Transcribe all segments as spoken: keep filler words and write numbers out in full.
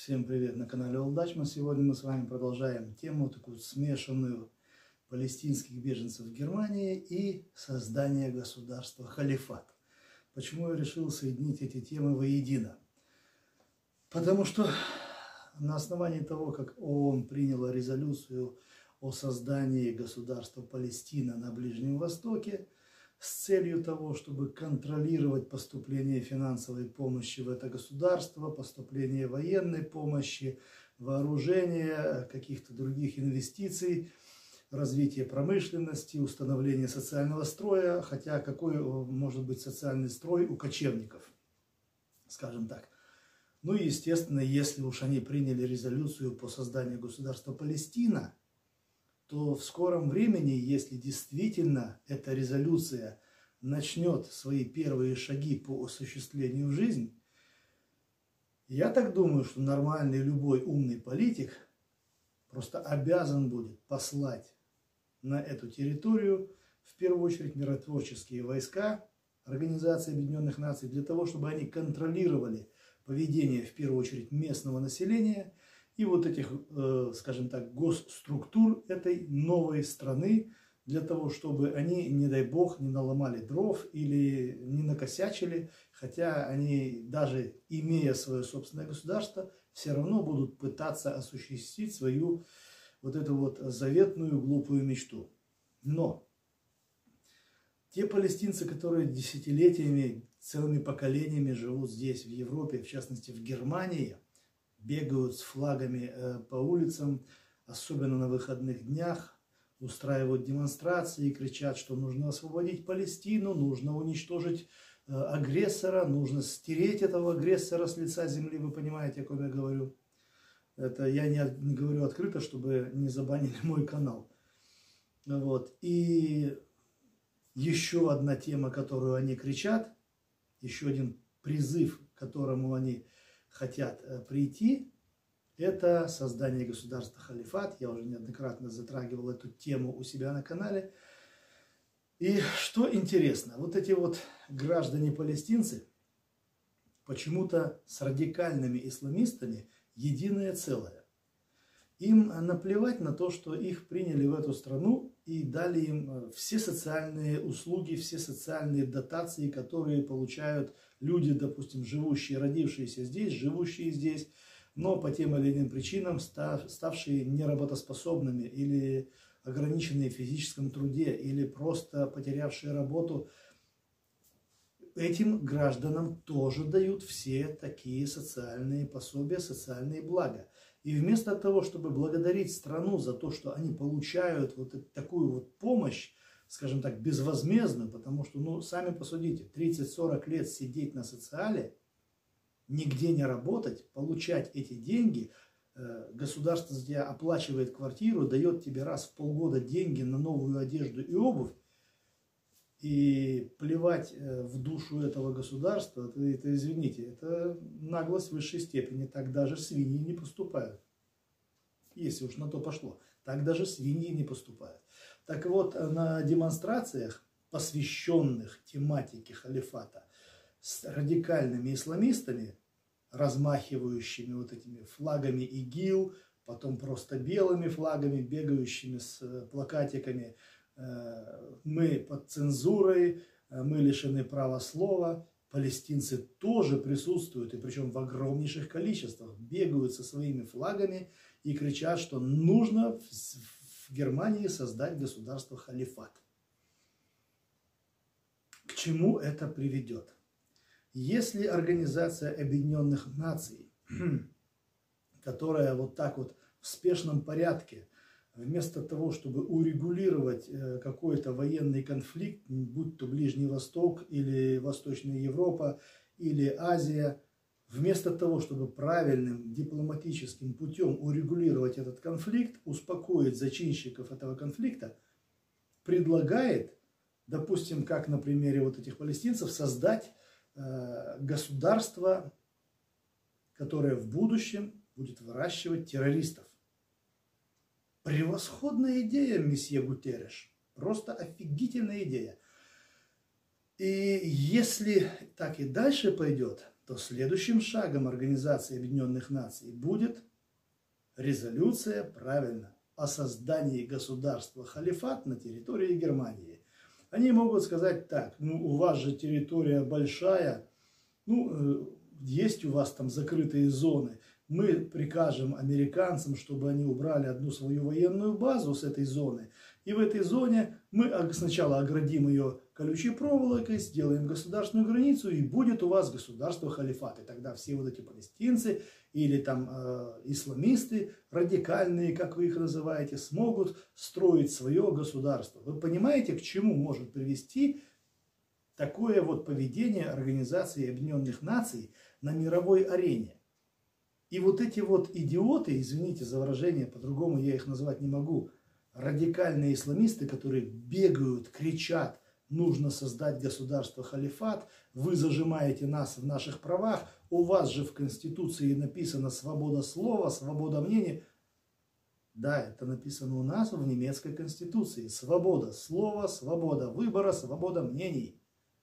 Всем привет на канале Олдачман. Сегодня мы с вами продолжаем тему такую смешанную палестинских беженцев в Германии и создание государства халифат. Почему я решил соединить эти темы воедино? Потому что на основании того, как ООН приняла резолюцию о создании государства Палестина на Ближнем Востоке, с целью того, чтобы контролировать поступление финансовой помощи в это государство, поступление военной помощи, вооружения, каких-то других инвестиций, развитие промышленности, установление социального строя, хотя какой может быть социальный строй у кочевников, скажем так. Ну и естественно, если уж они приняли резолюцию по созданию государства Палестина, то в скором времени, если действительно эта резолюция начнет свои первые шаги по осуществлению в жизнь, я так думаю, что нормальный любой умный политик просто обязан будет послать на эту территорию в первую очередь миротворческие войска Организации Объединенных Наций для того, чтобы они контролировали поведение в первую очередь местного населения и вот этих, скажем так, госструктур этой новой страны, для того, чтобы они, не дай бог, не наломали дров или не накосячили, хотя они, даже имея свое собственное государство, все равно будут пытаться осуществить свою вот эту вот заветную глупую мечту. Но те палестинцы, которые десятилетиями, целыми поколениями живут здесь, в Европе, в частности в Германии, бегают с флагами по улицам, особенно на выходных днях, устраивают демонстрации и кричат, что нужно освободить Палестину, нужно уничтожить агрессора, нужно стереть этого агрессора с лица земли. Вы понимаете, о ком я говорю? Это я не, не говорю открыто, чтобы не забанили мой канал. Вот. И еще одна тема, которую они кричат, еще один призыв, к которому они хотят прийти, это создание государства халифат. Я уже неоднократно затрагивал эту тему у себя на канале. И что интересно, вот эти вот граждане-палестинцы почему-то с радикальными исламистами единое целое. Им наплевать на то, что их приняли в эту страну и дали им все социальные услуги, все социальные дотации, которые получают люди, допустим, живущие, родившиеся здесь, живущие здесь, но по тем или иным причинам ставшие неработоспособными или ограниченные в физическом труде, или просто потерявшие работу. Этим гражданам тоже дают все такие социальные пособия, социальные блага. И вместо того, чтобы благодарить страну за то, что они получают вот такую вот помощь, скажем так, безвозмездную, потому что, ну, сами посудите, тридцать-сорок лет сидеть на социале, нигде не работать, получать эти деньги, государство за тебя оплачивает квартиру, дает тебе раз в полгода деньги на новую одежду и обувь, и плевать в душу этого государства, это, это, извините, это наглость высшей степени. Так даже свиньи не поступают. Если уж на то пошло. Так даже свиньи не поступают. Так вот, на демонстрациях, посвященных тематике халифата, с радикальными исламистами, размахивающими вот этими флагами ИГИЛ, потом просто белыми флагами, бегающими с плакатиками «Мы под цензурой», «Мы лишены права слова», палестинцы тоже присутствуют, и причем в огромнейших количествах, бегают со своими флагами и кричат, что нужно в Германии создать государство халифат. К чему это приведет? Если Организация Объединенных Наций, которая вот так вот в спешном порядке, вместо того, чтобы урегулировать какой-то военный конфликт, будь то Ближний Восток или Восточная Европа или Азия, вместо того, чтобы правильным дипломатическим путем урегулировать этот конфликт, успокоить зачинщиков этого конфликта, предлагает, допустим, как на примере вот этих палестинцев, создать государство, которое в будущем будет выращивать террористов. Превосходная идея, месье Гутерреш. Просто офигительная идея. И если так и дальше пойдет, то следующим шагом Организации Объединенных Наций будет резолюция, правильно, о создании государства халифат на территории Германии. Они могут сказать так: ну, у вас же территория большая, ну, есть у вас там закрытые зоны, мы прикажем американцам, чтобы они убрали одну свою военную базу с этой зоны, и в этой зоне мы сначала оградим ее колючей проволокой, сделаем государственную границу, и будет у вас государство халифат. И тогда все вот эти палестинцы или там э, исламисты радикальные, как вы их называете, смогут строить свое государство. Вы понимаете, к чему может привести такое вот поведение Организации Объединенных Наций на мировой арене? И вот эти вот идиоты, извините за выражение, по-другому я их назвать не могу, радикальные исламисты, которые бегают, кричат: нужно создать государство халифат, вы зажимаете нас в наших правах, у вас же в Конституции написано свобода слова, свобода мнения. Да, это написано у нас в немецкой Конституции. Свобода слова, свобода выбора, свобода мнений.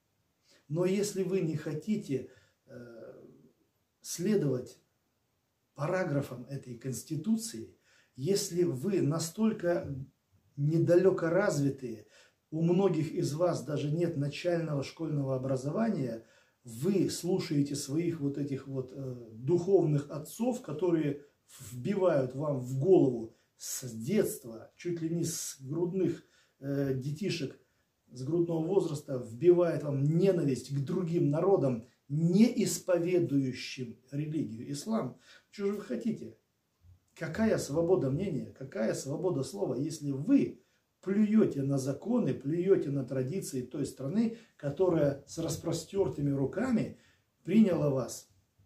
Но если вы не хотите э, следовать параграфам этой Конституции, если вы настолько недалеко развитые, у многих из вас даже нет начального школьного образования, вы слушаете своих вот этих вот э, духовных отцов, которые вбивают вам в голову с детства, чуть ли не с грудных э, детишек, с грудного возраста, вбивает вам ненависть к другим народам, не исповедующим религию ислам. Что же вы хотите? Какая свобода мнения, какая свобода слова, если вы плюете на законы, плюете на традиции той страны, которая с распростертыми руками приняла вас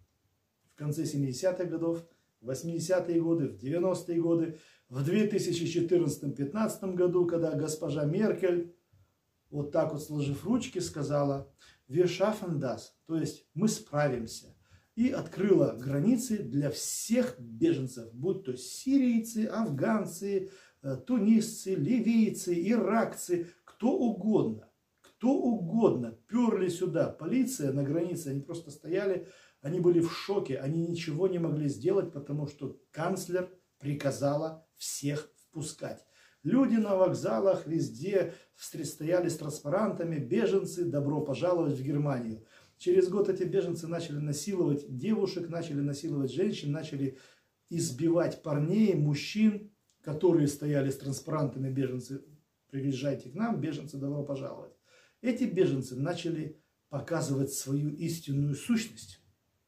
в конце семидесятых годов, в восьмидесятые годы, в девяностые годы, в две тысячи четырнадцатом-пятнадцатом году, когда госпожа Меркель, вот так вот сложив ручки, сказала «Wir schaffen das», то есть «мы справимся», и открыла границы для всех беженцев, будь то сирийцы, афганцы, тунисцы, ливийцы, иракцы, кто угодно, кто угодно перли сюда. Полиция на границе, они просто стояли, они были в шоке, они ничего не могли сделать, потому что канцлер приказала всех впускать. Люди на вокзалах везде стояли с транспарантами: беженцы, добро пожаловать в Германию. Через год эти беженцы начали насиловать девушек, начали насиловать женщин, начали избивать парней, мужчин, которые стояли с транспарантами: беженцы, приезжайте к нам, беженцы, добро пожаловать. Эти беженцы начали показывать свою истинную сущность.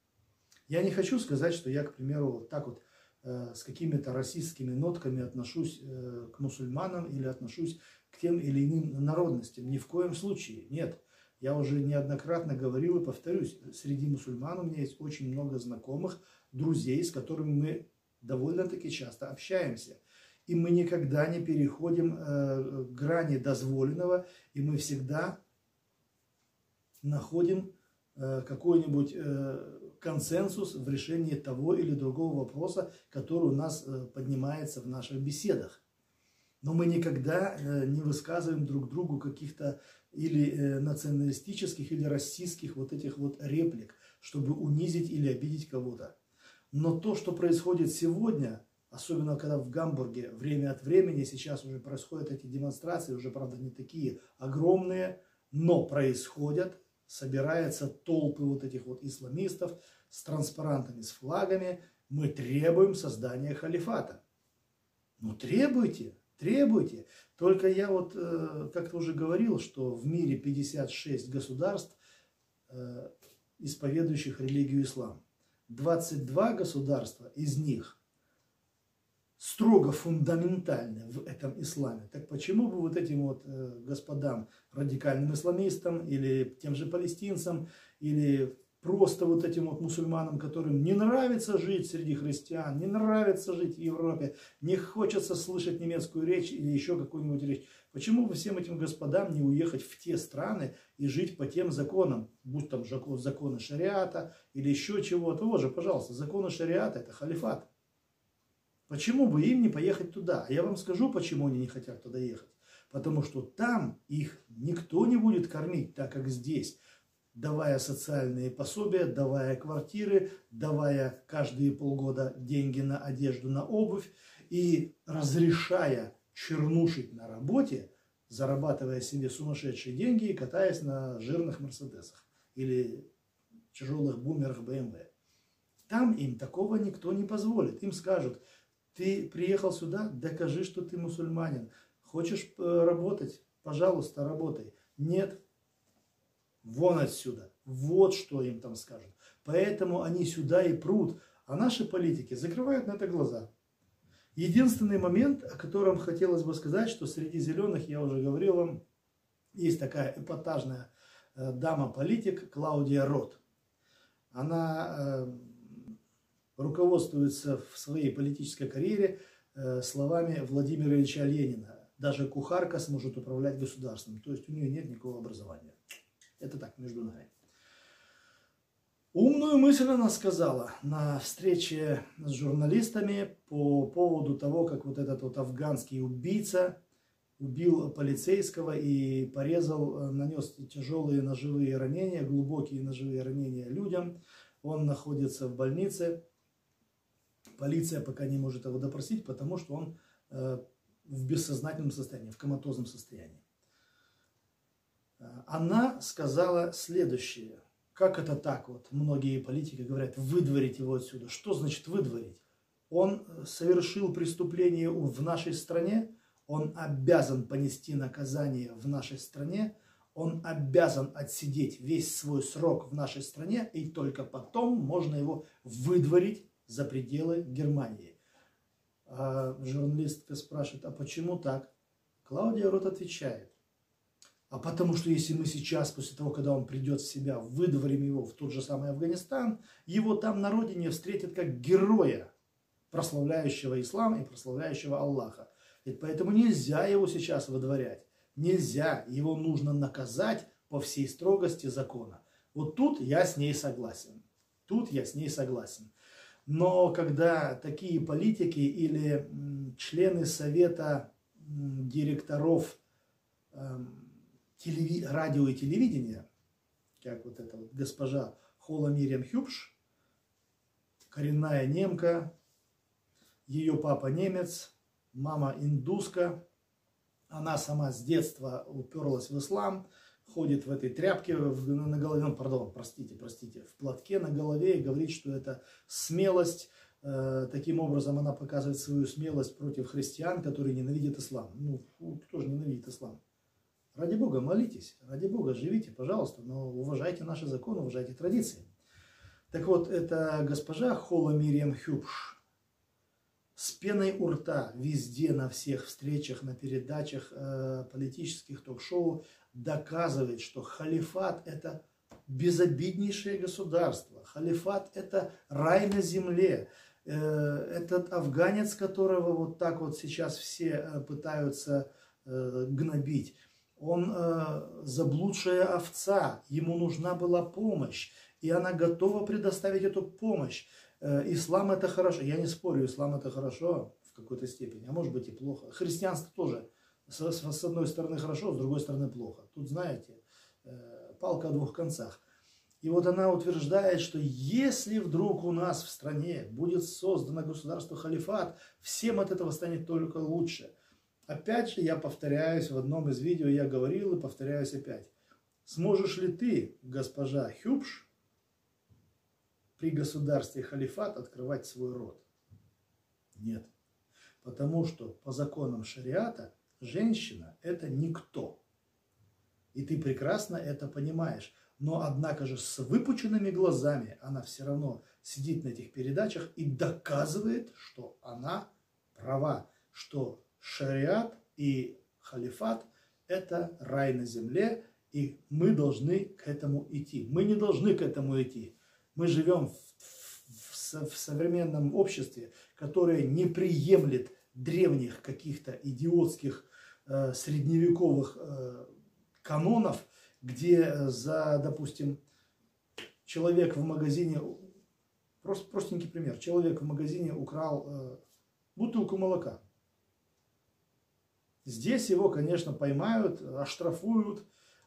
Я не хочу сказать, что я, к примеру, вот так вот э, с какими-то расистскими нотками отношусь э, к мусульманам или отношусь к тем или иным народностям. Ни в коем случае. Нет. Я уже неоднократно говорил и повторюсь, среди мусульман у меня есть очень много знакомых, друзей, с которыми мы довольно-таки часто общаемся. И мы никогда не переходим э, грани дозволенного, и мы всегда находим э, какой-нибудь э, консенсус в решении того или другого вопроса, который у нас э, поднимается в наших беседах. Но мы никогда э, не высказываем друг другу каких-то или э, националистических, или расистских вот этих вот реплик, чтобы унизить или обидеть кого-то. Но то, что происходит сегодня, особенно когда в Гамбурге время от времени, сейчас уже происходят эти демонстрации, уже, правда, не такие огромные, но происходят, собираются толпы вот этих вот исламистов с транспарантами, с флагами. Мы требуем создания халифата. Ну, требуйте, требуйте. Только я вот э, как-то уже говорил, что в мире пятьдесят шесть государств, э, исповедующих религию ислам. двадцать два государства из них строго фундаментальны в этом исламе. Так почему бы вот этим вот э, господам, радикальным исламистам, или тем же палестинцам, или просто вот этим вот мусульманам, которым не нравится жить среди христиан, не нравится жить в Европе, не хочется слышать немецкую речь или еще какую-нибудь речь, почему бы всем этим господам не уехать в те страны и жить по тем законам, будь там законы шариата или еще чего-то? Вот же, пожалуйста, законы шариата — это халифат. Почему бы им не поехать туда? Я вам скажу, почему они не хотят туда ехать. Потому что там их никто не будет кормить так, как здесь. давая социальные пособия, давая квартиры, давая каждые полгода деньги на одежду, на обувь и разрешая чернушить на работе, зарабатывая себе сумасшедшие деньги и катаясь на жирных мерседесах или тяжелых бумерах бэ эм вэ. Там им такого никто не позволит. Им скажут: ты приехал сюда, докажи, что ты мусульманин. Хочешь работать? Пожалуйста, работай. Нет, вон отсюда. Вот что им там скажут. Поэтому они сюда и прут. А наши политики закрывают на это глаза. Единственный момент, о котором хотелось бы сказать, что среди зеленых, я уже говорил вам, есть такая эпатажная э, дама-политик Клаудия Рот. Она э, руководствуется в своей политической карьере э, словами Владимира Ильича Ленина. Даже кухарка сможет управлять государством. То есть у нее нет никакого образования. Это так, между нами. Умную мысль она сказала на встрече с журналистами по поводу того, как вот этот вот афганский убийца убил полицейского и порезал, нанес тяжелые ножевые ранения, глубокие ножевые ранения людям. Он находится в больнице. Полиция пока не может его допросить, потому что он э, в бессознательном состоянии, в коматозном состоянии. Она сказала следующее. Как это так? Вот многие политики говорят, выдворить его отсюда. Что значит выдворить? Он совершил преступление в нашей стране, он обязан понести наказание в нашей стране, он обязан отсидеть весь свой срок в нашей стране, и только потом можно его выдворить за пределы Германии. А журналистка спрашивает, а почему так? Клаудия Рот отвечает. А потому что если мы сейчас, после того, когда он придет в себя, выдворим его в тот же самый Афганистан, его там на родине встретят как героя, прославляющего ислам и прославляющего Аллаха. И поэтому нельзя его сейчас выдворять. Нельзя. Его нужно наказать по всей строгости закона. Вот тут я с ней согласен. Тут я с ней согласен. Но когда такие политики или члены совета директоров телеви... радио и телевидения, как вот эта вот госпожа Хола Мириам Хюбш, коренная немка, ее папа немец, мама индуска, она сама с детства уперлась в ислам, ходит в этой тряпке в, на голове, ну, пардон, простите, простите, в платке на голове и говорит, что это смелость. Э, таким образом она показывает свою смелость против христиан, которые ненавидят ислам. Ну, кто же ненавидит ислам? Ради Бога, молитесь, ради Бога, живите, пожалуйста, но уважайте наши законы, уважайте традиции. Так вот, эта госпожа Хола Мириам Хюбш с пеной у рта везде, на всех встречах, на передачах э, политических ток-шоу доказывает, что халифат – это безобиднейшее государство. Халифат – это рай на земле. Э, этот афганец, которого вот так вот сейчас все э, пытаются э, гнобить, он э, заблудшая овца, ему нужна была помощь, и она готова предоставить эту помощь. Э, ислам это хорошо, я не спорю, ислам это хорошо в какой-то степени, а может быть и плохо. Христианство тоже с, с одной стороны хорошо, с другой стороны плохо. Тут, знаете, э, палка о двух концах. И вот она утверждает, что если вдруг у нас в стране будет создано государство халифат, всем от этого станет только лучше. Опять же, я повторяюсь, в одном из видео я говорил и повторяюсь опять. Сможешь ли ты, госпожа Хюбш, при государстве халифат открывать свой рот? Нет. Потому что по законам шариата женщина – это никто. И ты прекрасно это понимаешь. Но, однако же, с выпученными глазами она все равно сидит на этих передачах и доказывает, что она права, что шариат и халифат – это рай на земле, и мы должны к этому идти. Мы не должны к этому идти. Мы живем в, в, в современном обществе, которое не приемлет древних каких-то идиотских э, средневековых э, канонов, где за, допустим, человек в магазине, просто простенький пример, человек в магазине украл э, бутылку молока. Здесь его, конечно, поймают, оштрафуют,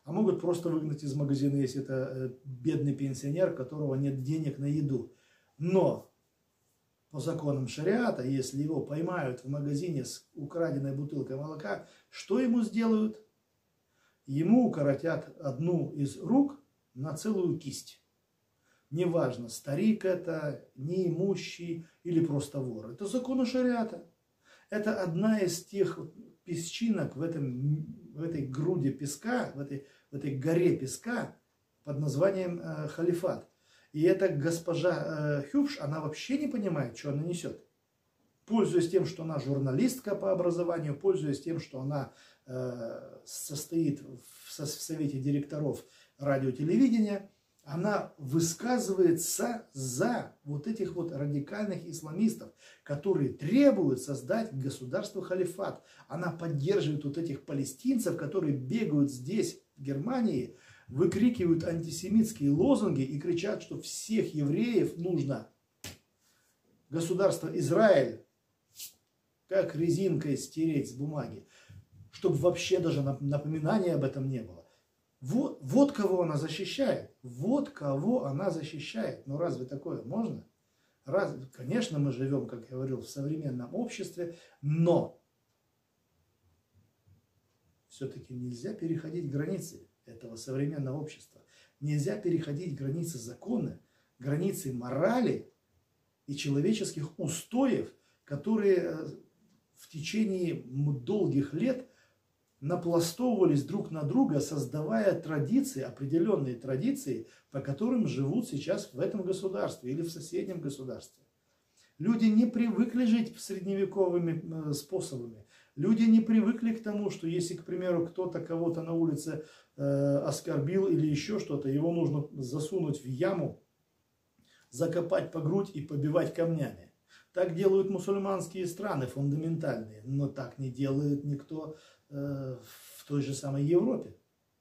А могут просто выгнать из магазина, если это бедный пенсионер, у которого нет денег на еду. Но по законам шариата, если его поймают в магазине с украденной бутылкой молока, что ему сделают? Ему укоротят одну из рук на целую кисть. Неважно, старик это, неимущий или просто вор. Это законы шариата. Это одна из тех песчинок в, этом, в этой груди песка, в этой, в этой горе песка под названием э, халифат. И эта госпожа э, Хюбш, она вообще не понимает, что она несет. Пользуясь тем, что она журналистка по образованию, пользуясь тем, что она э, состоит в, в совете директоров радио-телевидения, она высказывается за вот этих вот радикальных исламистов, которые требуют создать государство халифат. Она поддерживает вот этих палестинцев, которые бегают здесь, в Германии, выкрикивают антисемитские лозунги и кричат, что всех евреев нужно государство Израиль как резинкой стереть с бумаги, чтобы вообще даже напоминания об этом не было. Вот, вот кого она защищает. Вот кого она защищает. Ну разве такое можно? Раз, конечно, мы живем, как я говорил, в современном обществе, но все-таки нельзя переходить границы этого современного общества. Нельзя переходить границы закона, границы морали и человеческих устоев, которые в течение долгих лет напластовывались друг на друга, создавая традиции, определенные традиции, по которым живут сейчас в этом государстве или в соседнем государстве. Люди не привыкли жить средневековыми способами. Люди не привыкли к тому, что если, к примеру, кто-то кого-то на улице э, оскорбил или еще что-то, его нужно засунуть в яму, закопать по грудь и побивать камнями. Так делают мусульманские страны фундаментальные, но так не делает никто э, в той же самой Европе.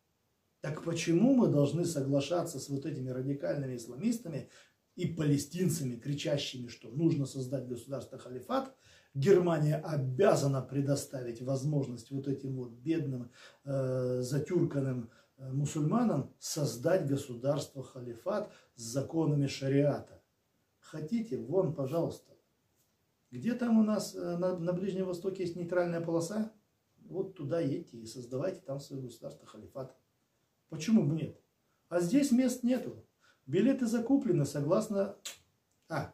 Так почему мы должны соглашаться с вот этими радикальными исламистами и палестинцами, кричащими, что нужно создать государство халифат? Германия обязана предоставить возможность вот этим вот бедным, э, затюрканным э, мусульманам создать государство халифат с законами шариата. Хотите? Вон, пожалуйста. Где там у нас э, на, на Ближнем Востоке есть нейтральная полоса? Вот туда едьте и создавайте там свое государство халифат. Почему бы нет? А здесь мест нету. Билеты закуплены согласно... А,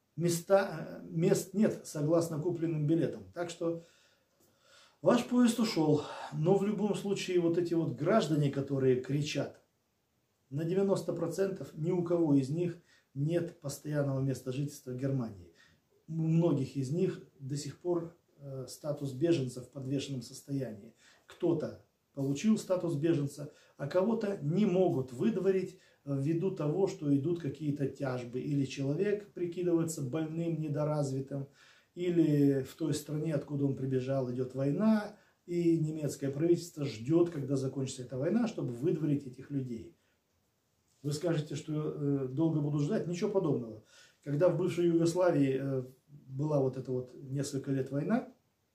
места, мест нет согласно купленным билетам. Так что ваш поезд ушел. Но в любом случае вот эти вот граждане, которые кричат, на девяносто процентов ни у кого из них нет постоянного места жительства в Германии. У многих из них до сих пор э, статус беженца в подвешенном состоянии. Кто-то получил статус беженца, а кого-то не могут выдворить ввиду того, что идут какие-то тяжбы. Или человек прикидывается больным, недоразвитым, или в той стране, откуда он прибежал, идет война, и немецкое правительство ждет, когда закончится эта война, чтобы выдворить этих людей. Вы скажете, что э, долго буду ждать? Ничего подобного. Когда в бывшей Югославии э, была вот эта вот несколько лет война,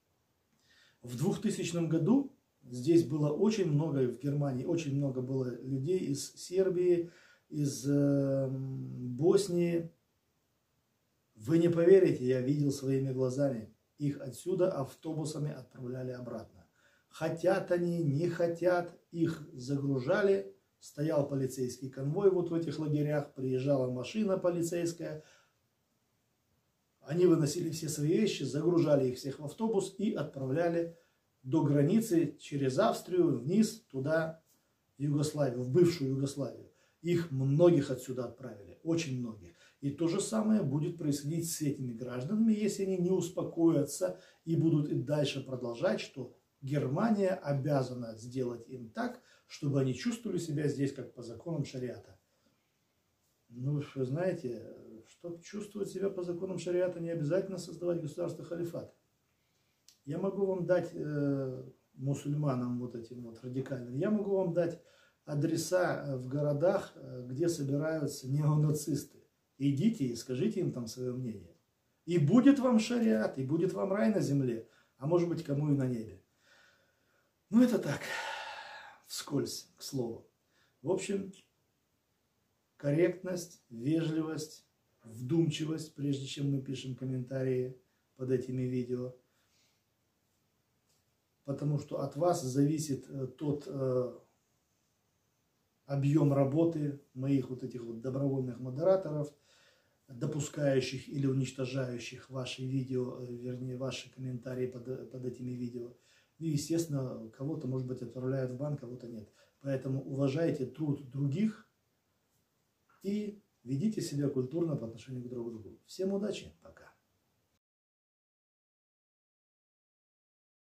в двухтысячном году здесь было очень много, в Германии очень много было людей из Сербии, из э, Боснии. Вы не поверите, я видел своими глазами. Их отсюда автобусами отправляли обратно. Хотят они, не хотят, их загружали. Стоял полицейский конвой вот в этих лагерях, приезжала машина полицейская. Они выносили все свои вещи, загружали их всех в автобус и отправляли до границы через Австрию вниз туда, в Югославию, в бывшую Югославию. Их многих отсюда отправили, очень многих. И то же самое будет происходить с этими гражданами, если они не успокоятся и будут и дальше продолжать, что Германия обязана сделать им так, чтобы они чувствовали себя здесь как по законам шариата. Ну, вы знаете, чтобы чувствовать себя по законам шариата, не обязательно создавать государство халифат. Я могу вам дать э, мусульманам вот этим вот радикальным, я могу вам дать адреса в городах, где собираются неонацисты. Идите и скажите им там свое мнение. И будет вам шариат, и будет вам рай на земле, а может быть кому и на небе. Ну это так. вскользь, к слову. В общем, корректность, вежливость, вдумчивость, прежде чем мы пишем комментарии под этими видео. Потому что от вас зависит тот э, объем работы моих вот этих вот добровольных модераторов, допускающих или уничтожающих ваши видео, вернее, ваши комментарии под, под этими видео. И, естественно, кого-то, может быть, отправляют в бан, кого-то нет. Поэтому уважайте труд других и ведите себя культурно по отношению к друг другу. Всем удачи, пока.